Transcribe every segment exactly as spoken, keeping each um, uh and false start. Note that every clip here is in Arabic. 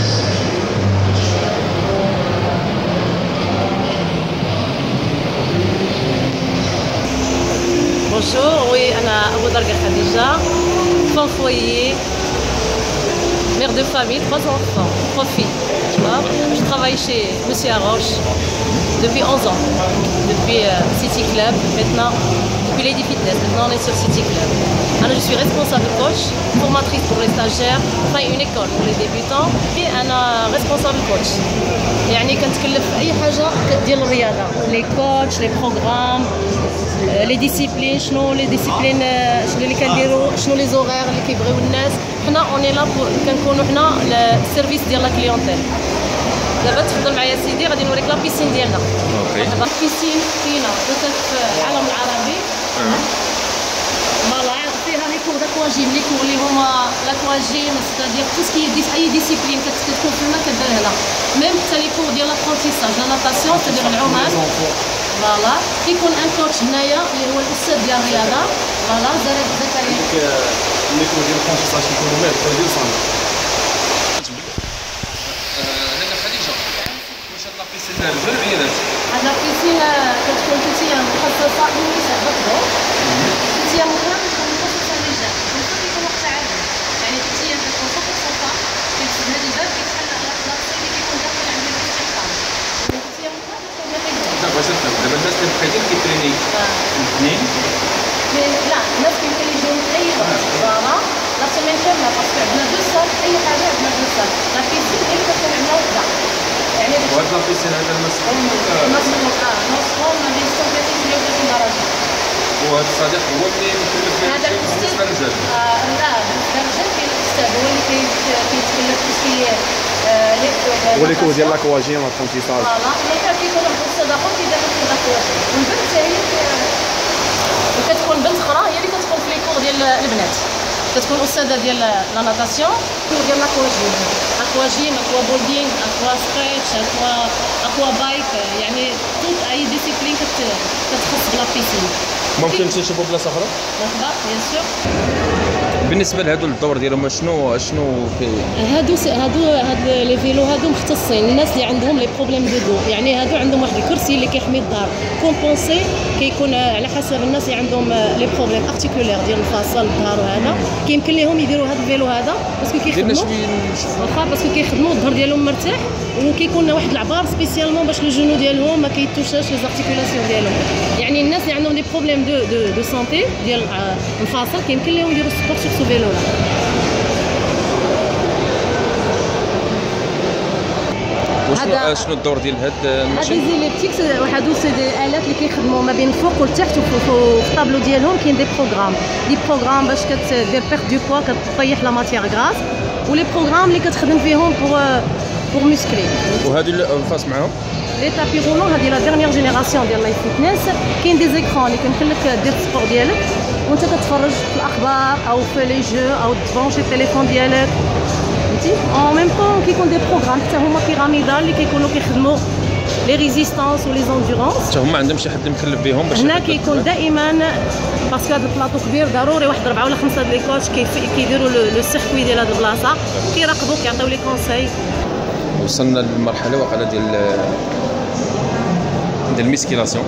Bonjour, oui, أنا أبو درقة خديجة, femme foyer, mère de famille, trois enfants, trois filles. Tu vois, je travaille chez Monsieur Arroche depuis onze ans, depuis euh, City Club, maintenant, depuis Lady Fitness, maintenant on est sur City Club. Alors je suis responsable coach, formatrice pour les stagiaires, enfin une école pour les débutants, puis أنا responsable coach. يعني كنتكلف في أي حاجة ديال الرياضة, les coachs, les programmes, لي ديسيبلين, شنو لي ديسيبلين شنو اللي كنديروا, شنو لي زوغير اللي كيبغيو الناس. حنا اوني لا كنكونوا حنا السيرفيس ديال لا كليونتيل. دابا تفضل معايا سيدي غادي نوريك لا بيسين ديالنا. اوكي البيسين فينا بزاف في العالم العربي. فوالا فيها لي كور داكواجيم, لي كور اللي هما لاكواجيم, ستادير تو سكي ديس اي ديسيبلين كتكون في الماء كدير هنا. ميم حتى لي كور ديال لابرونتيساج, لا ناتاسيون ستادير العومان. فوالا كيكون ان كوتش هنايا اللي هو الاستاذ ديال الرياضه. فوالا زكريا اللي كيكون ديال الكونسيستاج كيكونوا ميرك ديال صامي. هنا خديجه واش هاد لابيسين للرجال عيالات؟ هاد لابيسين كتكون ثلاثيه مخصصه للنساء بالضبط, ثلاثيه مهمه كتكون مخصصه للرجال, وكل يكون وقت عادي يعني ثلاثيه كتكون فوق الصفه كيتسد هاد الباب كيتحل على اللاصي اللي كيكون داخل عند الاستقطاب. ثلاثيه مهمه كتكون داخل دابا باش نفهم, دابا الناس اللي بقيتين كيتريني الاثنين لا الناس كيمكن يجيو في اي وقت. فوالا لا سيمين كامله باسكو عندنا دو سال, اي حاجه عندنا دو سال. لا بيسين هي اللي كتكون عندنا وحده يعني وهاد لابيسين هذا المسؤول المسؤول اه مسؤول ما بين ستة وثلاثين و ثمانية وثلاثين درجه. وهذا الصديق هو اللي مكلف هذا الاستاذ بالنسبه للرجال. اه لا بالنسبه للرجال كاين الاستاذ هو اللي كيتكلف بشي هو اللي كيكون ديال لاكواجيم لابرونتيساج. فوالا مي كيكون واحد الاستاذ اخر كيدير في لاكواجيم, والبنت حتى هي وكتكون بنت اخرى هي اللي كتكون في لي كور ديال البنات, كتكون استاذه ديال لا ناتاسيون, كور ديال لاكواجيم, اكواجيم, اكوا بولدينغ, اكوا سكريتش, اكوا اكوا بايك, يعني توت اي ديسيبلين كتخص بلا بيسين. ممكن نشوفوا بلاصه اخرى؟ مرحبا بيان سور. بالنسبه لهادو الدور ديالهم شنو شنو في هادو هادو هاد لي فيلو هادو مختصين الناس اللي عندهم لي بروبليم دو دو, يعني هادو عندهم واحد الكرسي اللي كيحمي الظهر كومبونسي, كيكون على حسب الناس اللي عندهم لي بروبليم ارتيكولير ديال المفاصل الظهر, وهذا كيمكن لهم يديروا هاد الفيلو هذا باسكو كيخدموا واخا باسكو كيخدموا الظهر ديالهم مرتاح, وكيكون واحد العبار سبيسيالمون باش لو جونو ديالهم ما كيتوشاش لي زارتيكولاسيون ديالهم. يعني الناس اللي عندهم لي بروبليم دو دو دو سونتي ديال المفاصل كيمكن لهم يديروا سبور سور سو فيلو لا. وشنو شنو الدور ديال هاد الماشين؟ هادي زيليبتيك هادو سي دي الات اللي كيخدموا ما بين الفوق والتحت, وفي الطابلو ديالهم كاين دي بروغرام, دي بروغرام باش كدير بيرت دو بوا كطيح لا ماتيير غراس, ولي بروغرام اللي كتخدم فيهم بور بور مسكلي. وهادو الفاس معاهم لي تابي رولون, هادي لا ديرنيير جينيراسيون ديال لايف فيتنس. كاين دي زيكرون اللي كيمكن لك دير السبور ديالك وانت كتفرج في الاخبار او في لي جو او تبرونشي التليفون ديالك, فهمتي. اون ميم طون كيكون دي بروغرام حتى هما بيراميدال اللي كيكونوا كيخدموا لي ريزيستانس ولي زوندورونس. حتى هما عندهم شي حد مكلف بهم باش هنا كيكون دائما باسكو هذا البلاطو كبير, ضروري واحد أربعة ولا خمسة ديال لي كوتش كيديروا لو سيركوي ديال هاد البلاصه, كيراقبوك كيعطيو لي كونساي. وصلنا للمرحله واقيلا ديال ديال الميسكيلاسيون.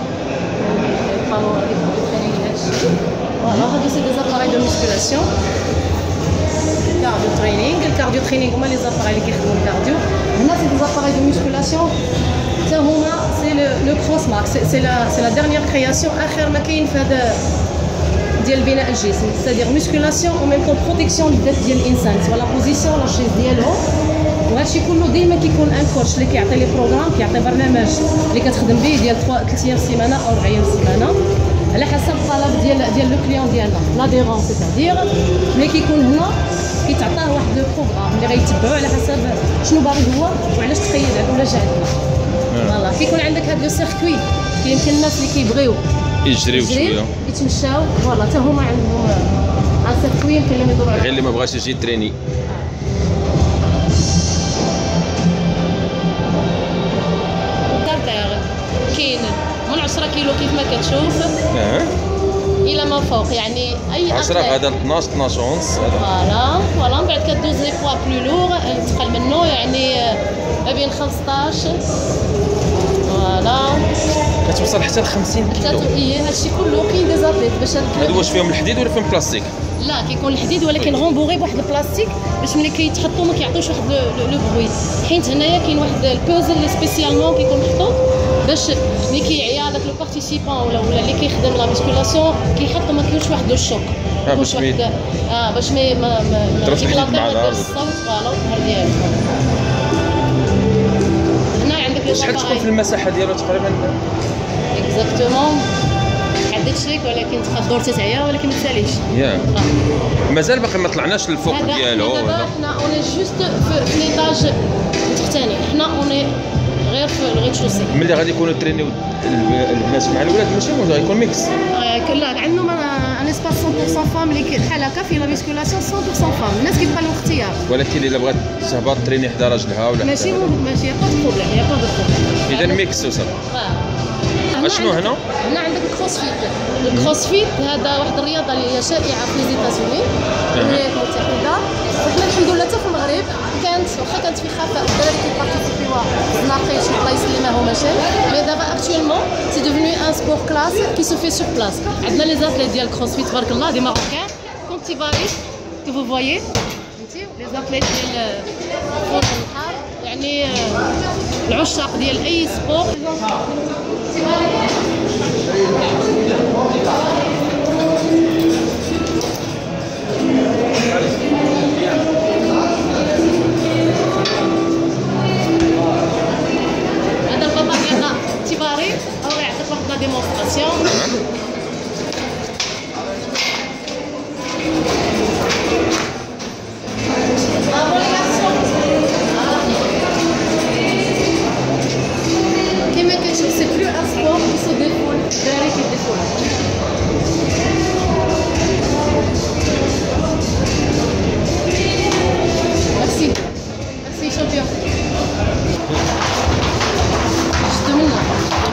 فوالا هادو سي دي زاباراي دو ميسكيلاسيون, كارديو ترينينغ. الكارديو ترينينغ هما لي زاباراي اللي كيخدموا الكارديو. هنا سي دي زاباراي دو ميسكيلاسيون حتى هما سي لو كروس مارك, سي لا سي لا ديرنيير كرياسيون, اخر ما كاين في هذا ديال بناء الجسم, سيتادير ميسكيلاسيون او ميم طون بروتيكسيون للذات ديال الانسان, سواء لا بوزيسيون لا شيز ديالو. وهادشي كله ديما كيكون ان كوتش اللي كيعطي لي بروغرام, كيعطي برنامج اللي كتخدم به ديال ثلاث ايام سيمانه او أربع ايام سيمانه على حسب الطلب ديال ديال لو كليون ديالنا. لاديرون سيتادير ملي كيكون هنا كيتعطاه واحد لو بروغرام اللي غيتبعوا على حسب شنو باغي هو وعلاش تخيل ولا جا عندنا. فوالا كيكون عندك هاد لو سيركوي كيمكن الناس اللي كيبغيو يجريو شويه يتمشاو, فوالا حتى هما عندهم ان سيركوي يمكن لهم يدوروا غير اللي ما بغاش يجي تريني. كاين من عشرة كيلو كيف ما كتشوف اه الى ما فوق, يعني اي عشرة غدا اثناش اثناش ونص. فوالا فوالا من بعد كدوز لي بوا بلو لوغ تقل منه, يعني ما بين خمسطاش فوالا كتوصل حتى ل خمسين كيلو. حتى ايه هادشي كله كاين دي زابليت باش هاد هادو واش فيهم الحديد ولا فيهم بلاستيك؟ لا كيكون الحديد ولكن غونبوغي بواحد البلاستيك باش ملي كيتحطوا ما كيعطيوش واحد لو بروي. حيت هنايا كاين واحد البوزل اللي سبيسيالمون كيكون محطوط باش ملي كيعيا داك لو بارتيسيبون ولا ولا اللي كيخدم لا ميسكولاسيون كيحط ما كاينش واحد لو شوك. اه باش واحد اه باش ما ما ما تضربش الحديد مع يدير بعض. الصوت فوالا والظهر ديالو. هنا عندك لي شحال تكون في المساحه ديالو تقريبا؟ اكزاكتومون عديت شيك ولكن تقدر تتعيا ولكن ما تساليش. ياك مازال باقي ما طلعناش للفوق هذا ديالو. دابا حنا اوني جوست في ليطاج التحتاني، حنا اوني غير في الغيتشوسي. ملي غادي يكونوا ترينيو البنات مع الولاد ماشي موجود غيكون ميكس. لا عندهم ان اسباس مية بالمية فام اللي بحال هكا فيه لا ميسكولاسيون مية بالمية فام، الناس كيبقى لهم اختيار. ولكن الا بغات تهبط تريني حدا راجلها ولا ماشي ماشي يا با دو بروبليم يا با دو بروبليم. اذا ميكس وصل. اشنو هنا؟ هنا عندك الكروسفيت. الكروسفيت هذا واحد الرياضه اللي هي شائعه في ليزيتازوني الولايات المتحده، وحنا الحمد لله حتى في المغرب كانت واخا كانت في خفاء الدراري كيبارتيسيبيوها ناقي شي بلايص اللي ما هماش، مي دابا اكطويلمون سي دوفنو ان سبور كلاس كي سو في سور بلاس. عندنا لي زاتليت ديال الكروسفيت تبارك الله دي ماروكان كوم تيباري كو فو فوايي فهمتي، لي زاتليت ديال فوق البحر يعني العشاق ديال اي سبور. هذا البابا ديالنا تيباري هو يعطيك واحد لا ديمونستراسيون. كيما كتشوف سي بلو ان سبور كي سو ديفول الدراري كيديفول. ميرسي ميرسي شامبيون. شدو منا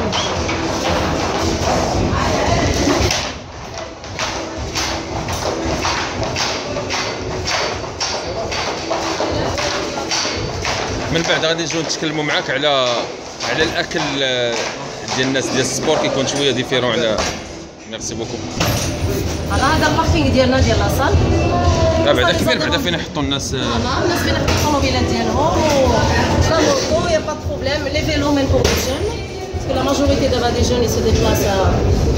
من بعد غادي نجيو نتكلموا معاك على على الاكل ديال الناس ديال السبور كيكون شويه ديفيرون على. ميرسي بوكو. هذا الباركينغ ديالنا ديال لاصال. لا بعدا كبير بعدا فين يحطوا الناس. فوالا الناس فين يحطوا الطوموبيلات ديالهم لا موطو يا با بروبليم لي فيلو ميم بور لي جون باسكو لا ماجوريتي دابا دي جون يسو ديبلاس